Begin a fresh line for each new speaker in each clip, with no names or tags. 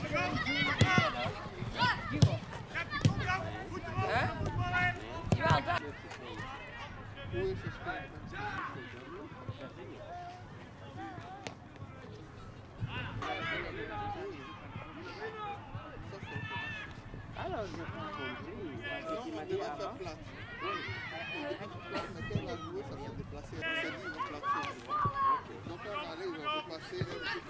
Alors, je comprends. Il m'a dit avant.
Donc on allait, ils ont passé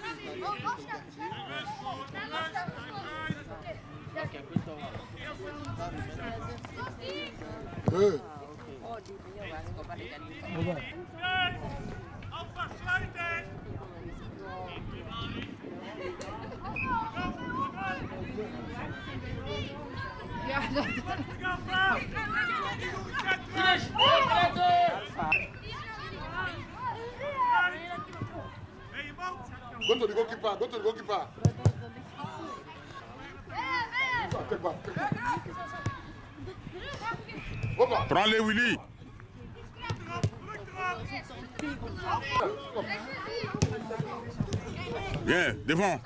Ja, dat...
Go to the goalkeeper, go to the goalkeeper. Take back, take back.
Prends-les, Willy. Viens, devant.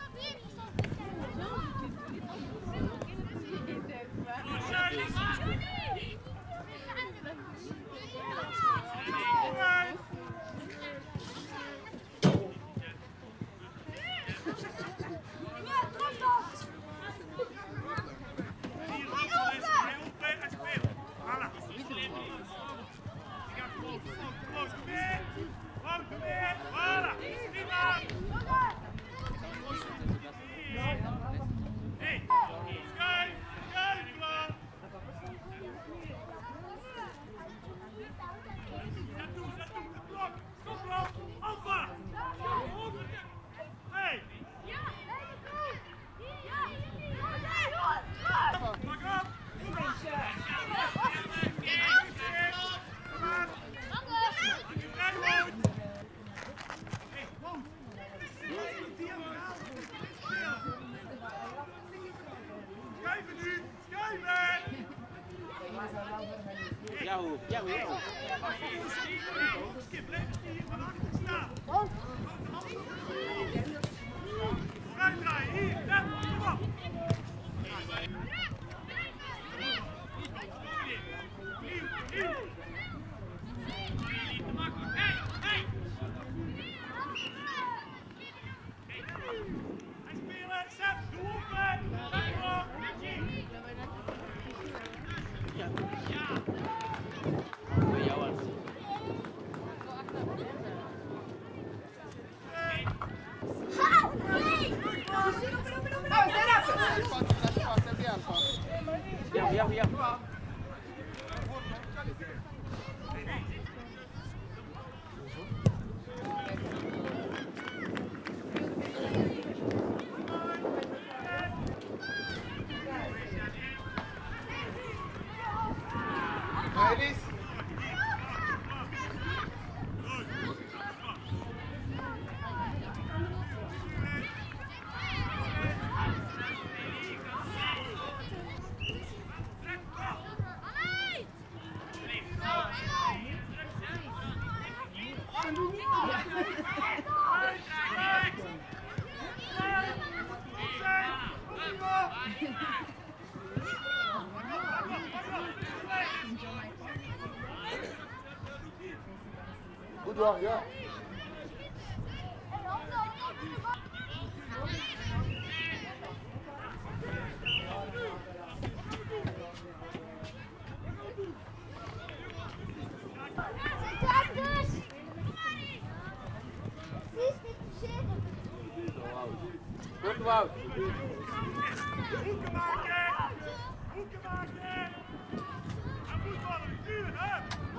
Ladies. Good one, yeah.
Goed, Wout.
Hoeken maken! Hoeken maken! Hij moet vallen, natuurlijk, hè!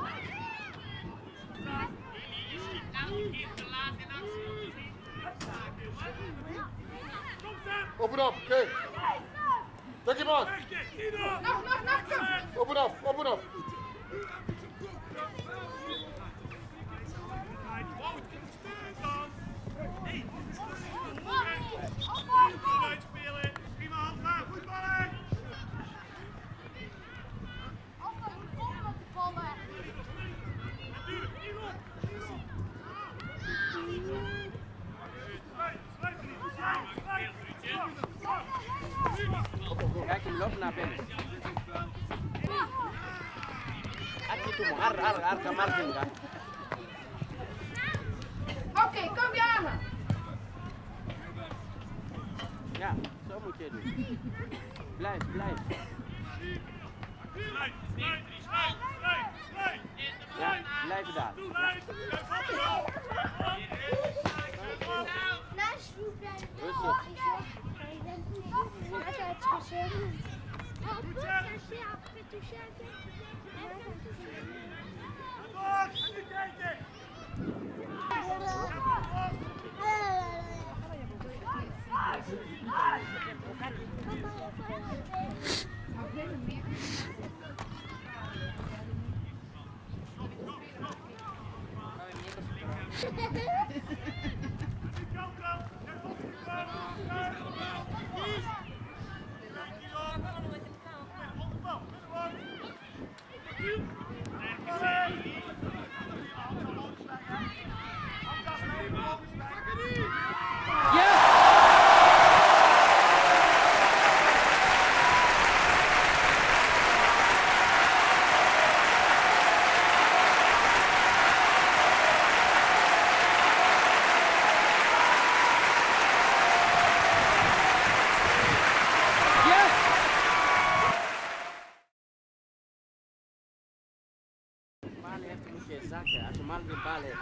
Je schiet elke keer te laat in actie. Kom Sam!
Open up, okay. Take him on. Open up, open up.
Wout, steun dan! Hé, steun! Goed uitspelen! Prima Alfa, voetballen! Natuurlijk, hier op! Sluit, sluit! Sluit!
Kijk hem lopen naar binnen.
Oké, kom Jana.
Ja, zo moet je het doen. Blijf. Ja, blijf daar. Als je mal de bal heeft.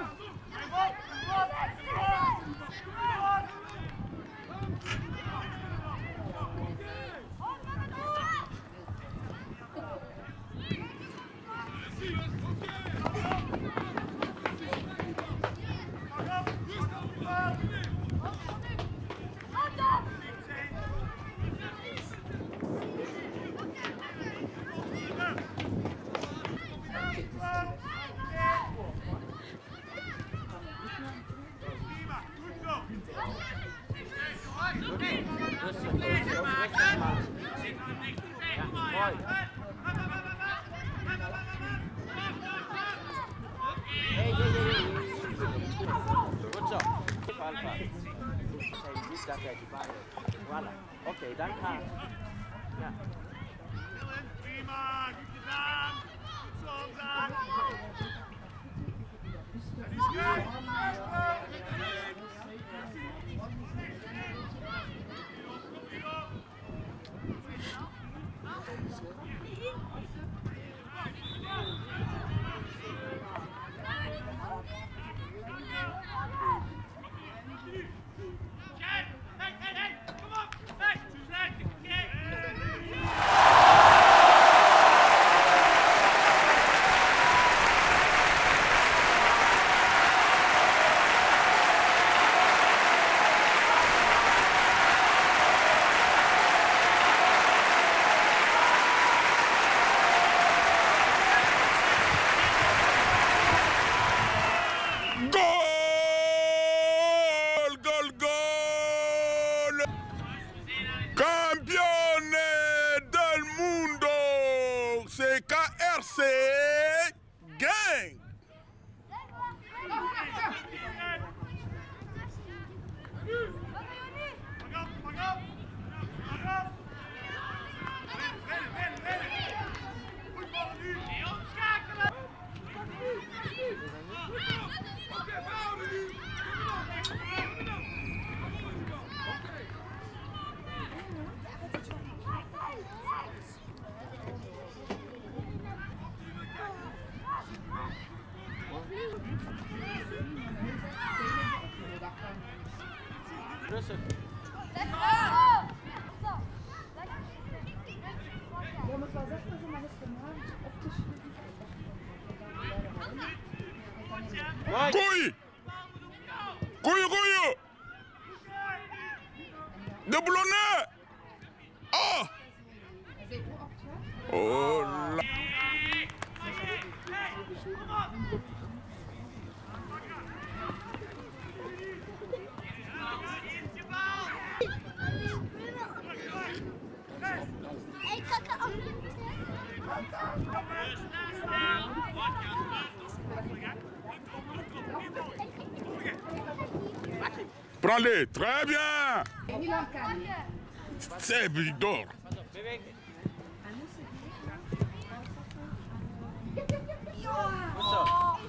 Voilà. Oké, dan gaan we. Ja.
Prima, goed gedaan. Goed
KRC Gang.
Rustig.
Goeie! Goeie! De Boulonnais! Ah! Oh la... Prends-les, très bien! servidor.
Pas op, beweeg niet. Goed zo.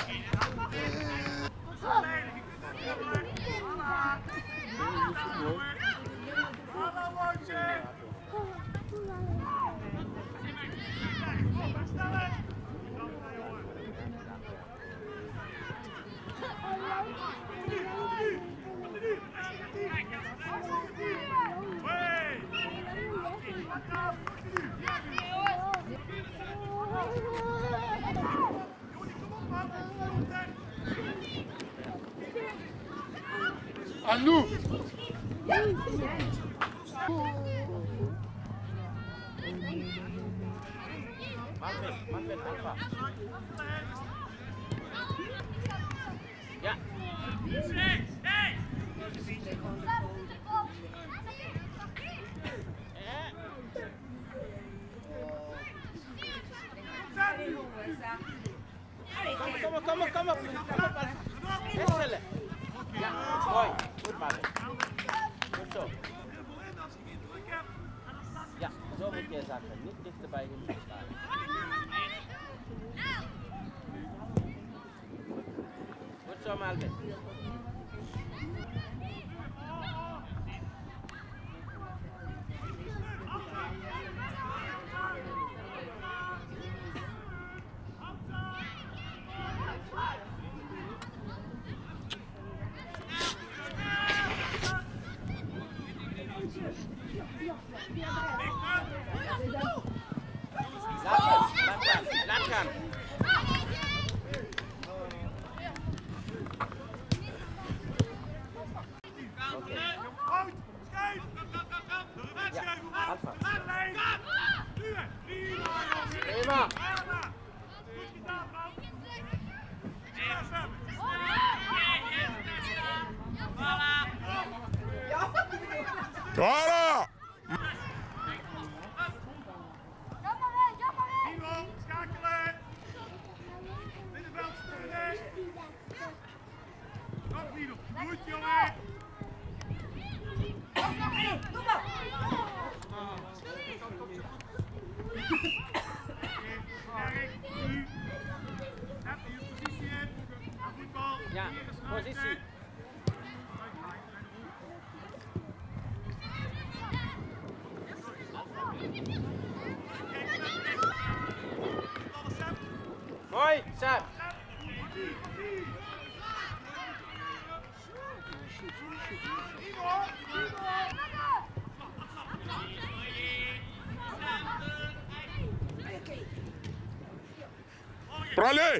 À nous.
Manfred, Alpha. Ja. Kom op, Alpha. Excellent. Ja, mooi. Goed, Marvin. Goed zo. Ja, zo moet je zakken. Niet dichterbij je moet staan. Goed zo, Marvin. Laat gaan.
Voilà!
Goed, jongen!
Ja, positie. Mooi, Sam.
Prends-les!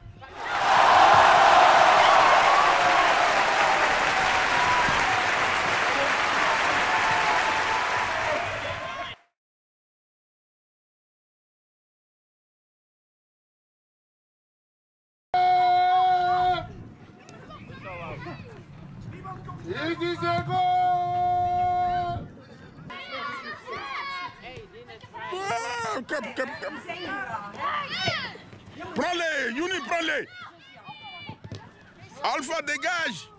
Cap. Prends-les, Yuni, prends-les. Alpha, dégage.